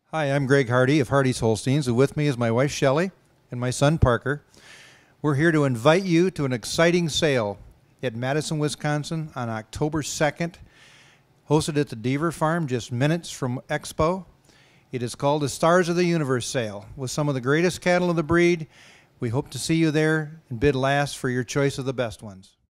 Hi, I'm Gregg Hardy of Hardy Holsteins, and with me is my wife Shelley and my son Parker. We're here to invite you to an exciting sale at Madison, Wisconsin on October 2nd, hosted at the Deaver Farm just minutes from Expo. It is called the Stars of the Universe sale with some of the greatest cattle of the breed. We hope to see you there and bid last for your choice of the best ones.